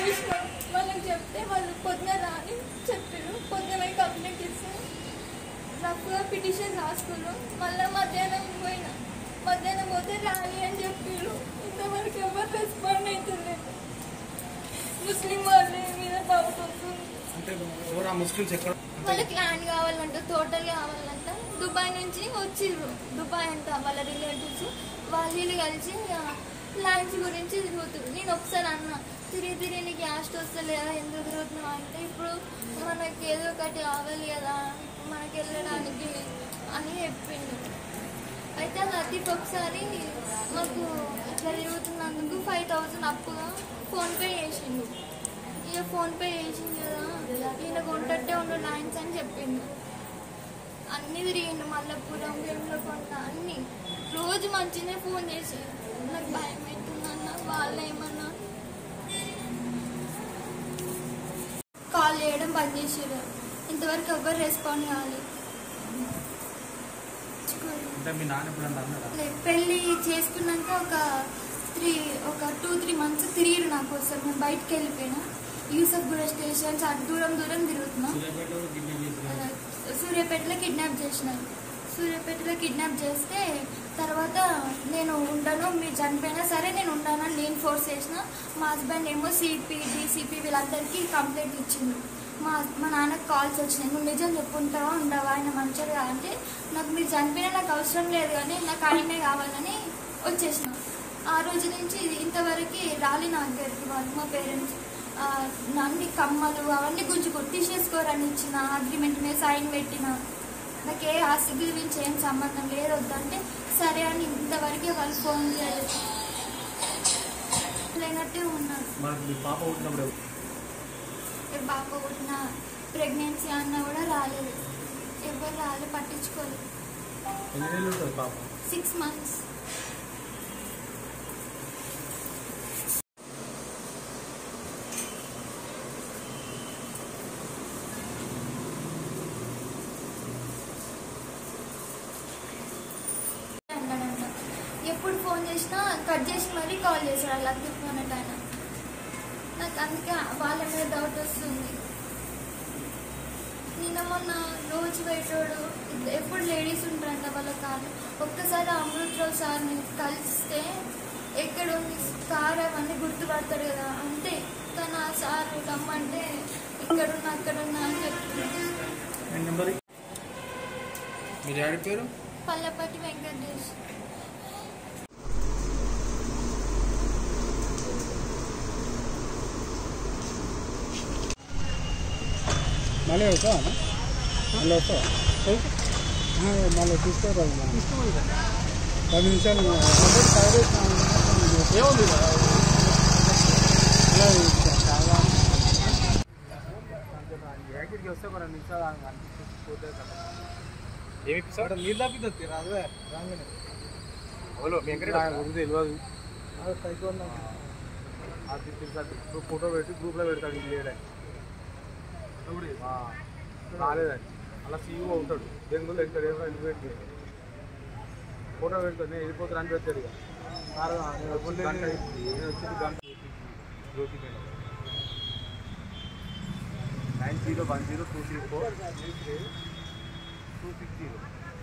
చేసినాం. వాళ్ళకి చెప్తే వాళ్ళు పొద్దున రాని చెప్పారు. పొద్దున కంప్లైంట్ ఇస్తే రఫ్గా పిటిషన్ రాసుకున్నాం. మళ్ళీ మధ్యాహ్నం పోయినా. మధ్యాహ్నం పోతే రాని అని చెప్పారు. ఇంతవరకు ఎవరు రెస్పాండ్ అవుతున్నారు. ముస్లిం వాళ్ళ మీద డౌట్ వస్తుంది. వాళ్ళకి ల్యాండ్ కావాలంట, తోటలు కావాలంట. దుబాయ్ నుంచి వచ్చిర్రు. దుబాయ్ అంట వాళ్ళ రిలేటివ్స్. వాళ్ళు కలిసి ల్యాండ్స్ గురించి తిరుగుతారు. నేను ఒకసారి అన్నా, తిరిగి నీకు యాస్ట్ వస్తలేదా, ఎందుకు తిరుగుతున్నావు అంటే, ఇప్పుడు మనకి ఏదో ఒకటి కావాలి కదా, మనకి వెళ్ళడానికి అని చెప్పిండు. అయితే లతీఫ్ ఒకసారి మాకు ఇట్లా తిరుగుతున్నందుకు 5,000 అప్పుగా ఫోన్పే చేసిండు. ఇక ఫోన్పే చేసింది కదా, ఈయన కొంటే ఉండు ల్యాండ్స్ అని చెప్పిండు. అన్నీ తిరిగిండు. మల్లపురం, వేములకొండ అన్నీ. రోజు మంచిగానే ఫోన్ చేసి నాకు భయం అవుతుందన్న. వాళ్ళు ఏమన్నా కాల్ చేయడం బంద్ చేసారు. ఇంతవరకు ఎవరు రెస్పాండ్ కావాలి. పెళ్ళి చేసుకున్నాక ఒక 2-3 మంత్స్ తిరిగిరు నా కోసం. మేము బయటకు వెళ్ళిపోయినా. యూసఫ్గూడ స్టేషన్స్ అటు దూరం తిరుగుతున్నాం. సూర్యాపేటలో కిడ్నాప్ చేసినారు. సూర్యాపేటలో కిడ్నాప్ చేస్తే తర్వాత నేను ఉండను, మీరు చనిపోయినా సరే నేను ఉండనని నేను ఫోర్స్ చేసిన. మా హస్బెండ్ ఏమో సిపి, డీసీపీ వీళ్ళందరికీ కంప్లైంట్ ఇచ్చిండు. మా నాన్నకు కాల్స్ వచ్చినాయి. నువ్వు నిజం చెప్పుకుంటావా ఉండవా, ఆయన మంచిగా అంటే, నాకు మీరు చనిపోయినా నాకు అవసరం లేదు కానీ నాకు ఆయనే కావాలని వచ్చేసిన. ఆ రోజు నుంచి ఇంతవరకు రాలి నా దగ్గరికి వాళ్ళు మా పేరెంట్స్. అన్ని కమ్మలు అవన్నీ గుంజు తీసేసుకోరని ఇచ్చిన. అగ్రిమెంట్ మీద సైన్ పెట్టిన. నాకు ఏ ఆస్తి గురించి ఏం సంబంధం లేదు వద్దంటే సరే అని ఇంతవరకే వాళ్ళు ఫోన్ చేయలేదు. లేనట్టే ఉన్నారు. పాప పుట్టిన ప్రెగ్నెన్సీ అన్నా కూడా రాలేదు. ఎవరు రాలేదు, పట్టించుకోలేదు. 6 months. ఎప్పుడు ఫోన్ చేసినా కట్ చేసి మరీ కాల్ చేశాడు లతీఫ్ అన్నట్టు ఆయన. నాకు అందుకే వాళ్ళ మీద డౌట్ వస్తుంది. నిన్న మొన్న రోజు పెట్టాడు. ఎప్పుడు లేడీస్ ఉంటారంట వాళ్ళ కార్లు. ఒక్కసారి అమృతరావు సార్ని కలిస్తే ఎక్కడ ఉంది కార్ అవన్నీ గుర్తుపడతాడు కదా అంతే. కానీ ఆ సార్ రమ్మంటే ఇక్కడున్నా అక్కడున్నా అని చెప్తున్నాడు. పల్లపట్టి వెంకటేష్. మళ్ళీ వస్తావా? మళ్ళీ వస్తావా? మళ్ళీ తీసుకోరాదు. 10 నిమిషాలు ఏముంది వస్తే 2 నిమిషాలు అనిపిస్తే ఏమి నీళ్ళు తప్పిద్ది రాదే రాగానే తెలియదు. అది ఫోటో పెట్టి గ్రూప్లో పెడతాడు. ఇల్లు రాలేదని అలా సీఈఓ ఉంటాడు. బెంగళూరు వెళ్తాడు. ఏమో వెళ్ళిపోయింది ఫోటో పెడతాడు. నేను వెళ్ళిపోతాను అని పెట్టాడు. ఇక వచ్చింది గంట 9010234260.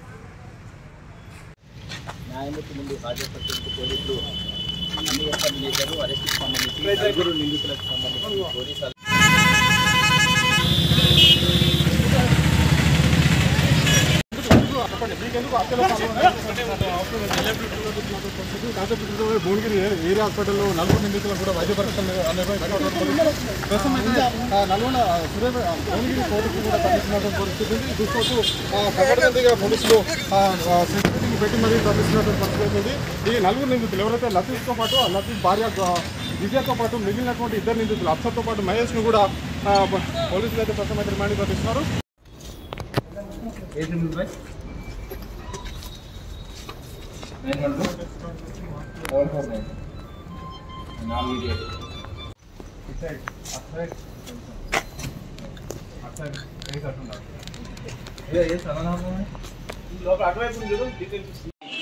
న్యాయమూర్తి ముందు హాజరుపరిచేందుకు పోలీసులు అన్ని ఏర్పాట్లు చేశారు. అరెస్టుకు సంబంధించి 9 నిందితులకు సంబంధించి పోలీసులు భువనగిరి ఏరియా హాస్పిటల్లో 4 నిందితులను కూడా వైద్య పరీక్షలు ప్రస్తుతం అయితే భువనగిరి కోర్టుకు కూడా తరలిస్తున్నటువంటి పరిస్థితి ఉంది. దీంతో కట్టడిగా పోలీసులు సెక్యూరిటీని పెట్టి మరీ తరలిస్తున్నటువంటి పరిస్థితి ఉంది. ఈ 4 నిందితులు ఎవరైతే లతీఫ్తో పాటు లతీఫ్ భార్య విజయతో పాటు మిగిలినటువంటి 2 నిందితులు అఫ్సర్తో పాటు మహేష్ను కూడా పోలీసులు అయితే ప్రస్తుతం అయితే రిమాండ్ పంపిస్తున్నారు.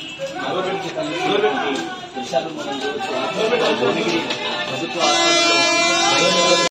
ప్రభుత్వ